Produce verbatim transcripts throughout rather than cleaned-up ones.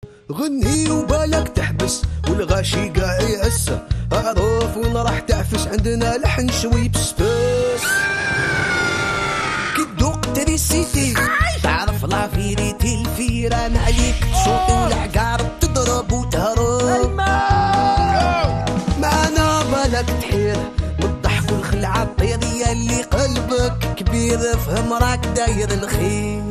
غني وبالك تحبس والغاشي قاع يعس، اعرف وين راح تعفس، عندنا لحن شوي بسبس. كي تذوق تريسيتي تعرف لا فيريتي، الفيران عليك تصوت والعقارب تضرب وتهرب. معنا بالك تحير من الضحك والخلعة الطير، يا اللي قلبك كبير فهم راك داير الخير.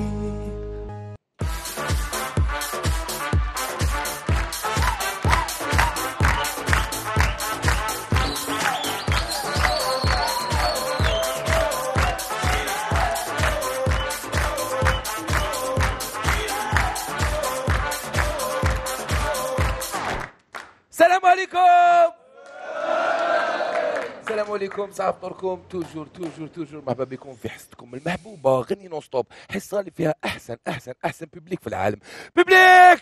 السلام عليكم. السلام عليكم، صباح فطوركم. توجور توجور توجور مرحبا بكم في حصتكم المحبوبه غني نون ستوب، حصه اللي فيها احسن احسن احسن بيبليك في العالم. بيبليك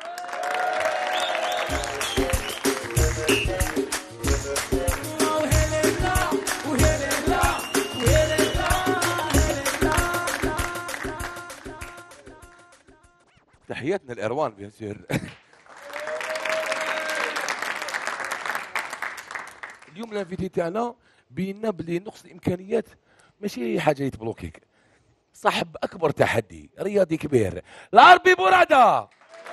تحياتنا الاروان بيان سور. اليوم الانفيتي تاعنا بينا بلي نقص الامكانيات ماشي حاجه يتبلوكيك، صاحب اكبر تحدي رياضي كبير، العربي بوراده.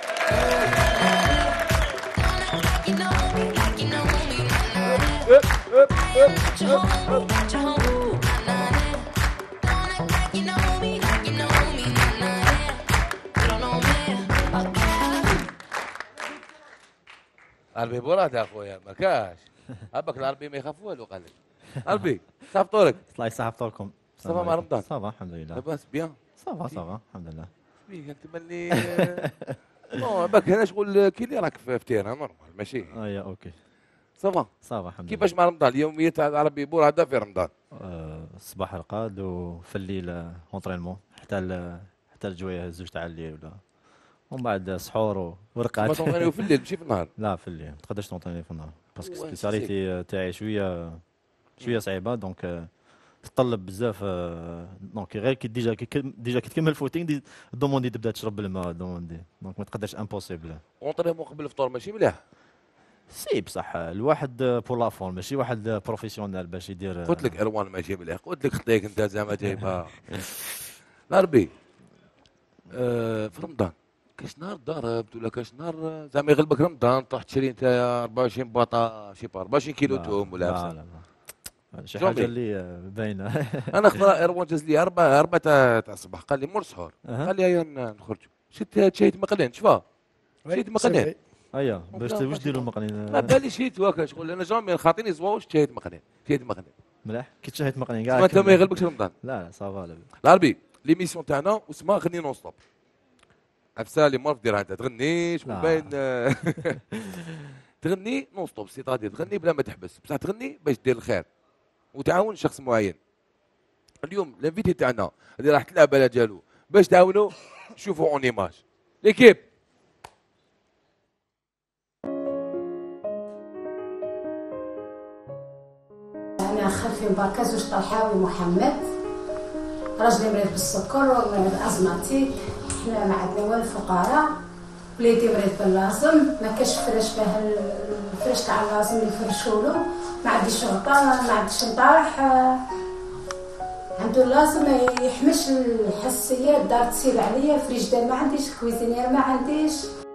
العربي بوراده اخويا ما كاش هبك، العربي ما يخاف والو. قال لك العربي صافي فطورك؟ الله يصحى فطوركم. صافا مع رمضان؟ صافا الحمد لله. لاباس بيان؟ صافا صافا الحمد لله. شبيك انت ملي نو باك هنا شغل كي اللي راك في تيران نورمال ماشي؟ ايا اوكي صافا صافا الحمد لله. كيفاش مع رمضان؟ اليوميات تاع العربي بوراده في رمضان؟ آه، الصباح رقاد وفي الليل اونطرينمون حتى ال- حتى الجويه زوج تاع الليل ولا، ومن بعد سحور ورقاد. ما تونطينيو في الليل ماشي في النهار؟ لا في الليل ما تقدرش تونطريني في النهار باسكو واه، سبيسياليتي تاعي شويه شويه صعيبه، دونك آه، تطلب بزاف. آه، دونك غير كي ديجا كي ديجا كي تكمل الفوتينغ دي دوموندي تبدا تشرب الماء دوموندي، دونك ما تقدرش امبوسيبل. اونطريمون قبل الفطور ماشي مليح؟ سي بصح الواحد بور لا فورم ماشي واحد بروفيسيونيل باش يدير. قلت لك اروان ماشي مليح، قلت لك خطيك انت زعما جايبها. العربي آه في رمضان كاش نهار ضربت ولا كاش نهار زعما يغلبك رمضان تروح تشري انت أربعة وعشرين باطا شي با أربعة وعشرين كيلو توم ولا لا عفسه؟ لا لا شي جومي. حاجه اللي آه، باينه. انا خضر اروان جاز لي اربعه اربعه تاع تاع الصباح، قال لي مور سحور، أها. قال لي هيا نخرجوا، شريت شهيت مقلين شفا شهيت مقلين. ايا باش واش ديروا ما المقنين بالي شهيت هكا شغل انا جامي خاطيني زواوش شهيت مقلين شهيت مقلين. مليح كي تشهيت مقنين ما كاع. انت ما يغلبكش رمضان. لا لا صافا لا. العربي ليميسيون تاعنا اسمها غني نون ستوب، عفسه اللي مورف ديرها انت تغنيش لا. وباين تغني نون ستوب، سي تغادي تغني بلا ما تحبس، بصح تغني باش دير الخير وتعاون شخص معين. اليوم الانفيتي تاعنا اللي راح تلعب على جالو باش تعاونوا، شوفوا اون ايماج ليكيب. أنا خلفي مباركة زوج طلحاوي محمد، راجلي مريض بالسكر ومريض أزماتيك، حنا ما عندنا والو فقراء، وليدي مريض باللازم، ما كاش فرش باه الفرش تاع اللازم يفرشولو، ما عنديش غطا ما عنديش نطاح، عنده اللازم ما يحمش الحساسيات، دار تسيب عليا، فريجدار ما عنديش، كويزينير ما عنديش.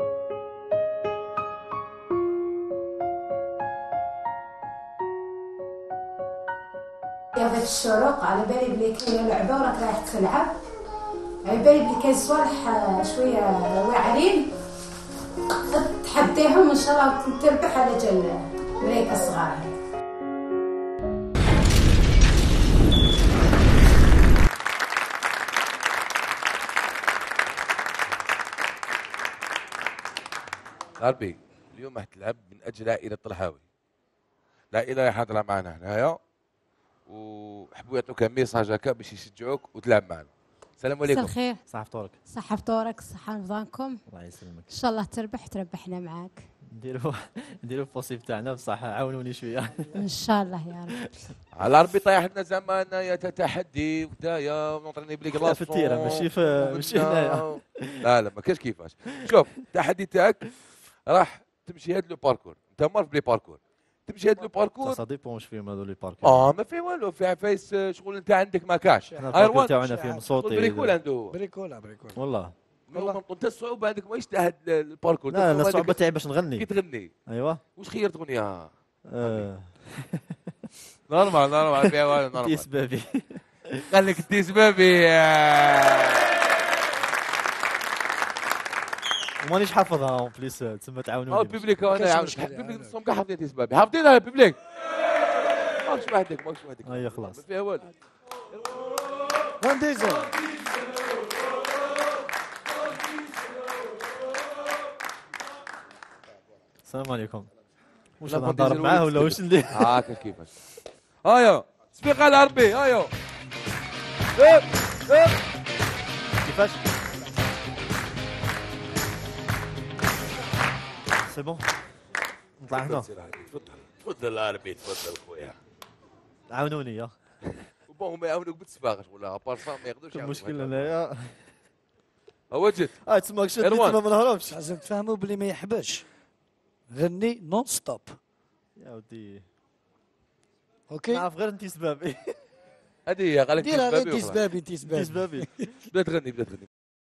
يا في الشروق على بالي بلي كاينه لعبه وراك رايح تلعب، على بالي بلي كاين صوالح شويه واعرين تحديهم ان شاء الله تربح على جال مريكه صغار. العربي اليوم راح تلعب من اجل عائله طلحاوي، العائله حاضره معنا هنايا وحبوا يعطوك ميساج هكا باش يشجعوك وتلعب معنا. السلام عليكم. مساء الخير. صح فطورك. صحة فطورك، صحة رمضانكم. الله يسلمك. ان شاء الله تربح وتربحنا معاك. نديروا نديروا البوسيب تاعنا بصح عاونوني شويه. ان شاء الله يا رب. على ربي طيح لنا زمان يا تتحدي وكدايا ونطرني بلي لا في التيره ماشي في ماشي هنايا. لا لا ما كاش كيفاش. شوف التحدي تاعك راح تمشي هاد لو باركور، انت مار بلي باركور تمشي هاد لو باركور. سا ديبون واش فيهم هذو لي باركور. اه ما في والو، في فايس شغل انت عندك ما كاش. الباركور تاعنا فيهم صوتي بريكول عنده بريكولا بريكولا والله. والله انت الصعوبه عندك ماهيش تاع هاد الباركور. لا انا الصعوبه تاعي باش نغني. كي تغني ايوا واش خيرت اغنيه؟ آه. نورمال نورمال فيها والو نورمال. تيس بابي. قال لك دي سبابي. ومانيش حافظها اون بليس تسمى ها تعاونوني. البيبليك انا كاش يعاونك. مشكلة، البيبليك عندك. نصهم كاع حافظين دي سبابي، حافظينها البيبليك. ماكش وحدك ماكش وحدك. اي خلاص. ما فيها والو. فان ديزل. السلام عليكم. واش لا، نضرب فان معاه ديزل ولا واش ندير؟ هاكا كيفاش. هايا سبيق على ربي هايا. إيه، إيه. كيفاش؟ سي بون نطلع هنا. تفضل تفضل عربي تفضل خويا. عاونوني يا. بون هما يعاونوك بالتسباغ ولا بارفان ما يقدروش يعاونوك. المشكل انايا وجد اه تسمى شديت إروان. ما نهربش. لازم تفهموا بلي ما يحبش غني نون ستوب. يا ودي اوكي نعرف غير انت سبابي. هذه هي قال لك ديرها غير انت وخلاص. سبابي انت انت سبابي. سبابي. بدا تغني بدا تغني.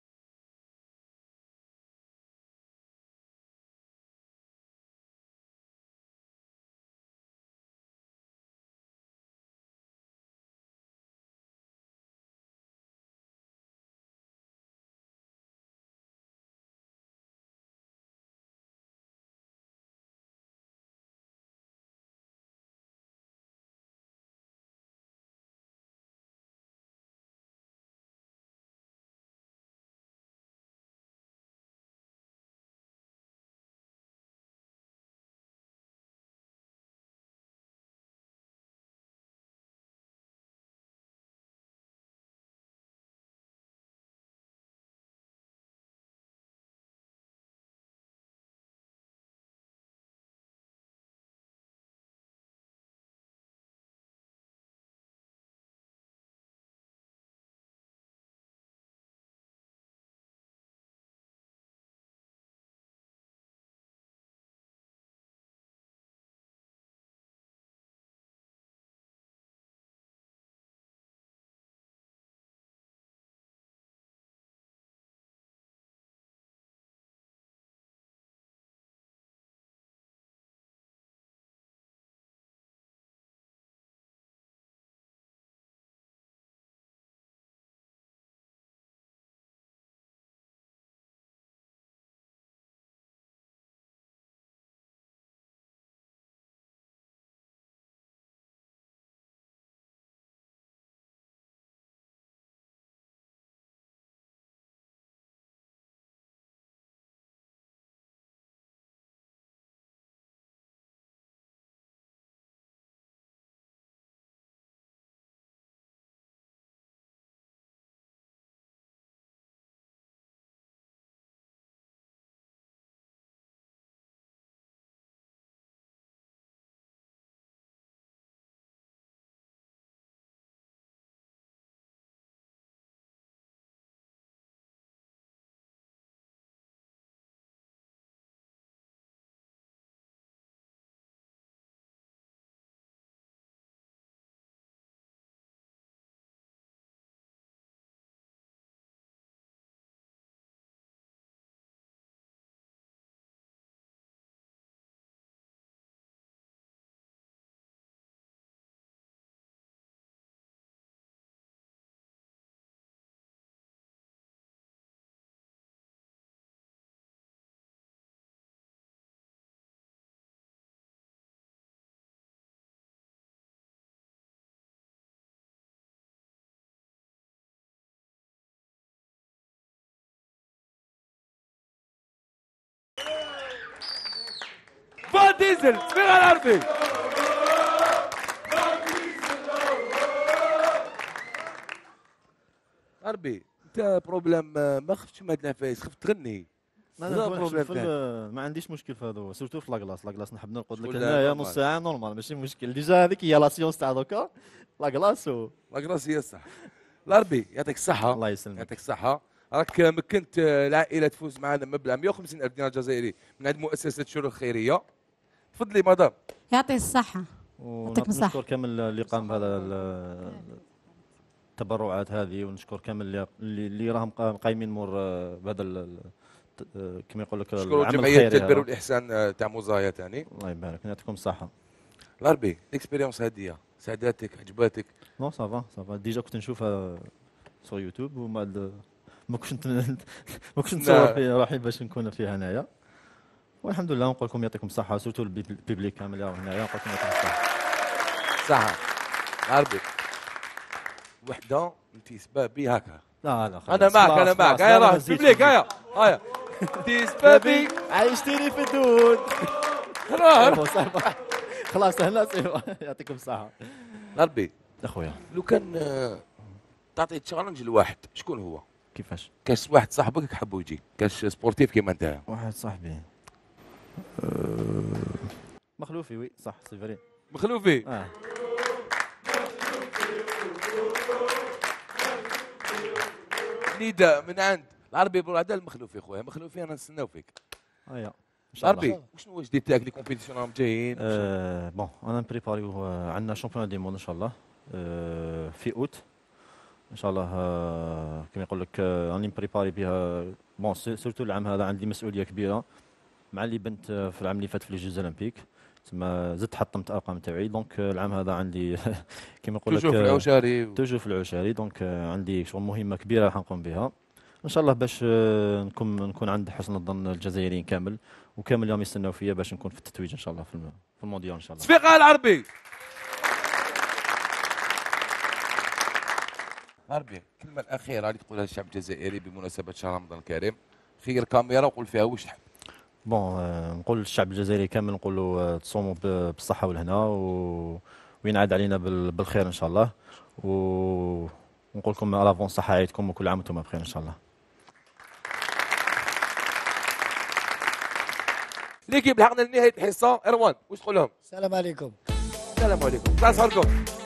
فان ديزل سبيغ على عربي. عربي انت بروبليم ما خفتش ما تنافس، خفت تغني. لا لا لا بروبليم في كاين. ال- ما عنديش مشكل في هذا، سورتو في لاكلاص. لاكلاص نحب نرقد لك شغل هنايا نورمال. نص ساعه نورمال ماشي مشكل. ديجا هذيك هي لا سيونس تاع دوكا لاكلاص و... لاكراس هي الصح. العربي يعطيك الصحة. الله يسلمك. يعطيك الصحة. راك مكنت العائلة تفوز معنا مبلغ مئة وخمسين ألف دينار جزائري من عند مؤسسة شروق خيرية. تفضلي مدام. يعطيه الصحة. يعطيك الصحة. ونشكر كامل اللي قام بهذا ال- التبرعات هذه، ونشكر كامل اللي اللي اللي راهم قا- قايمين مور آه، بهذا ال- ال- آه، كما يقول لك نشكروا العمل جمعية الخيري البر هذا. والإحسان آه، تاع مزايا ثاني. الله يبارك يعطيكم الصحة. العربي الاكسبيريونس هذه ساعدتك عجباتك؟ نو سافا سافا ديجا كنت نشوفها سو يوتيوب وما عاد- ما كنتش نت- ما كنتش نتصور في روحي باش نكون فيها هنايا. والحمد لله نقول لكم يعطيكم الصحة، سورتو البيبليك كامل اللي راهو هنايا نقول لكم يعطيكم الصحة. صح. العربي وحدة انت سبابي هكا. لا لا انا معك انا معك. هيا راه بيبليك هيا هيا. انت سبابي عايشتيني في الدود. راه. صافا خلاص هنا سيبا. يعطيكم الصحة. العربي اخويا لو كان آه، تعطي تشالنج لواحد شكون هو؟ كيفاش؟ كاش واحد صاحبك حبوا يجي كاش سبورتيف كيما انت. واحد صاحبي مخلوفي وي صح سي فري. مخلوفي. اه نداء من عند العربي برعدة المخلوفي خويا. مخلوفي انا نستناو فيك. ايا ان شاء الله. العربي وشنو هو الجديد تاعك لي كومبيتيسيون راهم جايين؟ آه بون انا نبريباريو عندنا شامبيون دي موند ان شاء الله آه في اوت ان شاء الله. آه كما يقول لك آه راني مبريباري بها. بون سورتو العام هذا عندي مسؤوليه كبيره مع اللي بنت آه، في العام اللي فات في لي جوز اولمبيك، تسمى زدت حطمت ارقام تاعي. دونك آه، العام هذا عندي كما يقول لك توجور في آه، العشاري و- توجو في العشاري. دونك آه، عندي شغل مهمه كبيره راح نقوم بها ان شاء الله باش آه، نكون نكون عند حسن الظن الجزائريين كامل، وكامل اليوم يستناو فيا باش نكون في التتويج ان شاء الله في الم- في المونديال ان شاء الله. تصفيقها العربي. العربي الكلمة الأخيرة اللي تقولها للشعب الجزائري بمناسبة شهر رمضان الكريم. خير كاميرا وقول فيها واش تحب. بون آه، نقول للشعب الجزائري كامل نقول له آه، تصوموا ب- بالصحه والهنا و... وينعاد علينا بال... بالخير ان شاء الله. و... ونقول لكم الافون صحه عيدكم وكل عام وانتم بخير ان شاء الله. ليكيب لحقنا لنهاية الحصة. إروان واش تقول لهم؟ السلام عليكم. السلام عليكم. تاع صهركم.